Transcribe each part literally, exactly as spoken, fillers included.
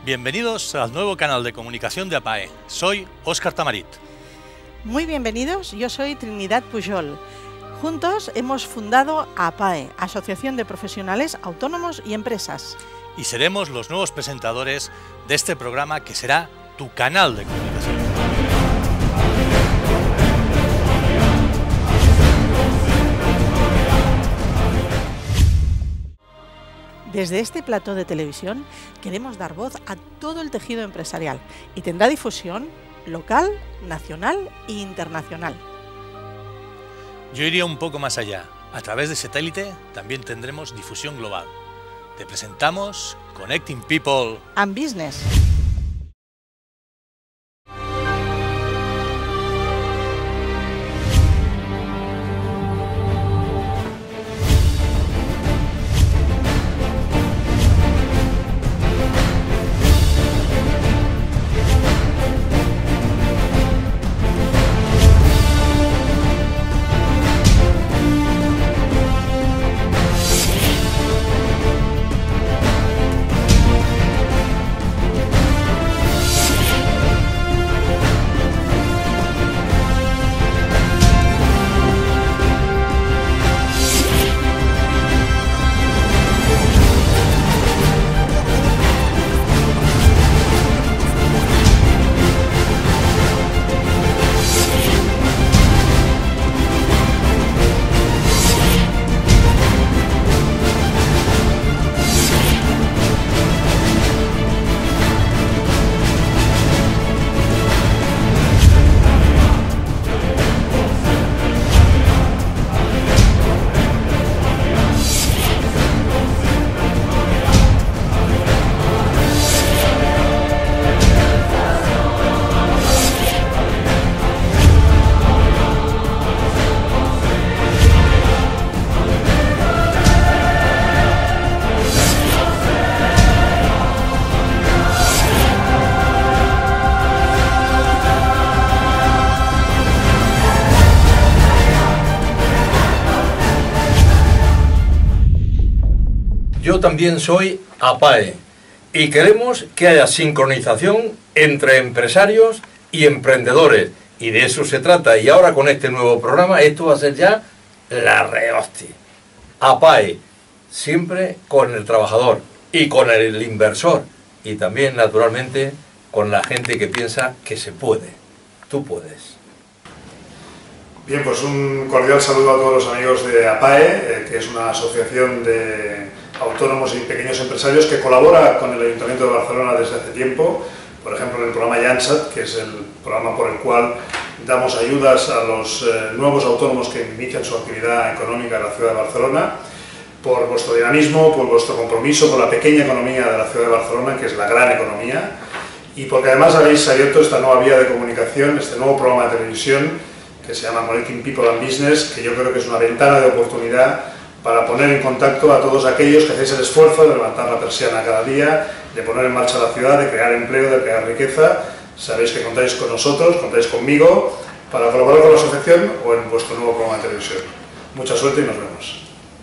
Bienvenidos al nuevo canal de comunicación de APAE. Soy Óscar Tamarit. Muy bienvenidos, yo soy Trinidad Pujol. Juntos hemos fundado APAE, Asociación de Profesionales Autónomos y Empresas. Y seremos los nuevos presentadores de este programa que será tu canal de comunicación. Desde este plató de televisión queremos dar voz a todo el tejido empresarial y tendrá difusión local, nacional e internacional. Yo iría un poco más allá. A través de satélite también tendremos difusión global. Te presentamos Connecting People and Business. Yo también soy APAE y queremos que haya sincronización entre empresarios y emprendedores, y de eso se trata. Y ahora con este nuevo programa esto va a ser ya la rehostia. APAE, siempre con el trabajador y con el inversor, y también naturalmente con la gente que piensa que se puede. Tú puedes. Bien, pues un cordial saludo a todos los amigos de APAE, eh, que es una asociación de autónomos y pequeños empresarios que colabora con el Ayuntamiento de Barcelona desde hace tiempo, por ejemplo en el programa Llança't, que es el programa por el cual damos ayudas a los eh, nuevos autónomos que inician su actividad económica en la ciudad de Barcelona, por vuestro dinamismo, por vuestro compromiso con la pequeña economía de la ciudad de Barcelona, que es la gran economía, y porque además habéis abierto esta nueva vía de comunicación, este nuevo programa de televisión que se llama Connecting People and Business, que yo creo que es una ventana de oportunidad para poner en contacto a todos aquellos que hacéis el esfuerzo de levantar la persiana cada día, de poner en marcha la ciudad, de crear empleo, de crear riqueza. Sabéis que contáis con nosotros, contáis conmigo, para colaborar con la asociación o en vuestro nuevo programa de televisión. Mucha suerte y nos vemos.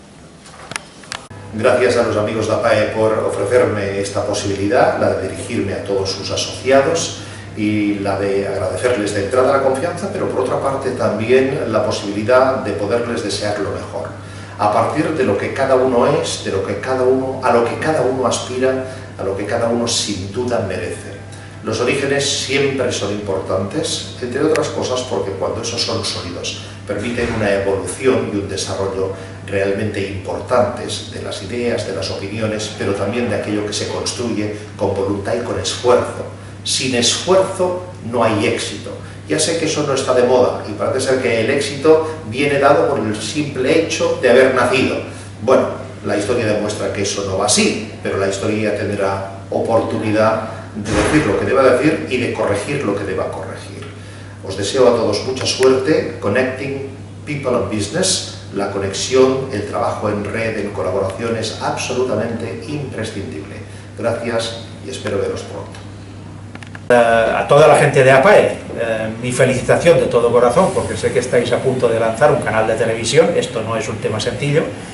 Gracias a los amigos de APAE por ofrecerme esta posibilidad, la de dirigirme a todos sus asociados y la de agradecerles de entrada la confianza, pero por otra parte también la posibilidad de poderles desear lo mejor, a partir de lo que cada uno es, de lo que cada uno, a lo que cada uno aspira, a lo que cada uno sin duda merece. Los orígenes siempre son importantes, entre otras cosas porque cuando esos son sólidos permiten una evolución y un desarrollo realmente importantes de las ideas, de las opiniones, pero también de aquello que se construye con voluntad y con esfuerzo. Sin esfuerzo no hay éxito. Ya sé que eso no está de moda y parece ser que el éxito viene dado por el simple hecho de haber nacido. Bueno, la historia demuestra que eso no va así, pero la historia tendrá oportunidad de decir lo que deba decir y de corregir lo que deba corregir. Os deseo a todos mucha suerte. Connecting People and Business, la conexión, el trabajo en red, en colaboración es absolutamente imprescindible. Gracias y espero veros pronto. A toda la gente de APAE, eh, mi felicitación de todo corazón, porque sé que estáis a punto de lanzar un canal de televisión. Esto no es un tema sencillo,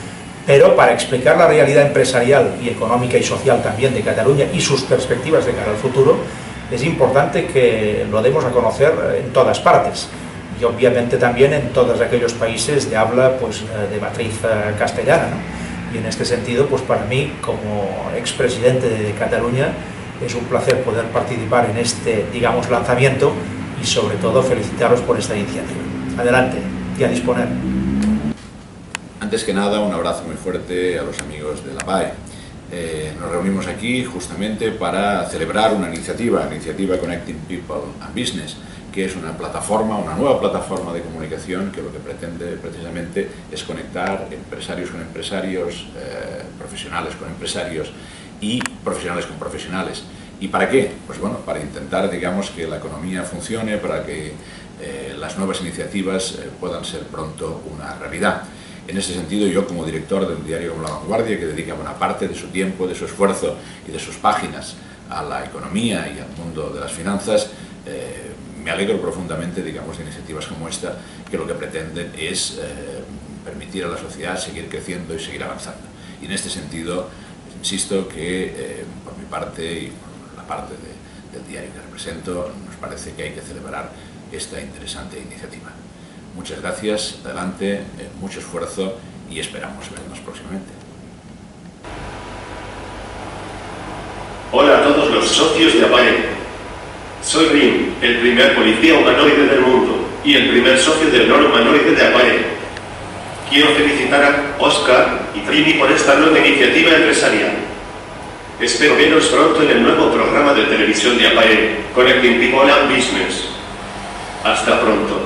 pero para explicar la realidad empresarial y económica y social también de Cataluña y sus perspectivas de cara al futuro, es importante que lo demos a conocer en todas partes y obviamente también en todos aquellos países de habla pues, de matriz castellana, ¿no? Y en este sentido, pues para mí, como expresidente de Cataluña, es un placer poder participar en este, digamos, lanzamiento y sobre todo felicitaros por esta iniciativa. Adelante y a disponer. Antes que nada, un abrazo muy fuerte a los amigos de la A P A E. Eh, nos reunimos aquí justamente para celebrar una iniciativa, la iniciativa Connecting People and Business, que es una plataforma, una nueva plataforma de comunicación que lo que pretende precisamente es conectar empresarios con empresarios, eh, profesionales con empresarios y profesionales con profesionales. ¿Y para qué? Pues bueno, para intentar, digamos, que la economía funcione, para que eh, las nuevas iniciativas eh, puedan ser pronto una realidad. En ese sentido, yo como director de un diario como La Vanguardia, que dedica buena parte de su tiempo, de su esfuerzo y de sus páginas a la economía y al mundo de las finanzas, eh, me alegro profundamente, digamos, de iniciativas como esta, que lo que pretenden es eh, permitir a la sociedad seguir creciendo y seguir avanzando. Y en este sentido, insisto que eh, por mi parte y por la parte de, del diario que represento, nos parece que hay que celebrar esta interesante iniciativa. Muchas gracias, adelante, eh, mucho esfuerzo y esperamos vernos próximamente. Hola a todos los socios de A P A E. Soy REEM, el primer policía humanoide del mundo y el primer socio del honor humanoide de A P A E. Quiero felicitar a Oscar y Trini por esta nueva iniciativa empresarial. Espero veros pronto en el nuevo programa de televisión de A P A E, Connecting People and Business. Hasta pronto.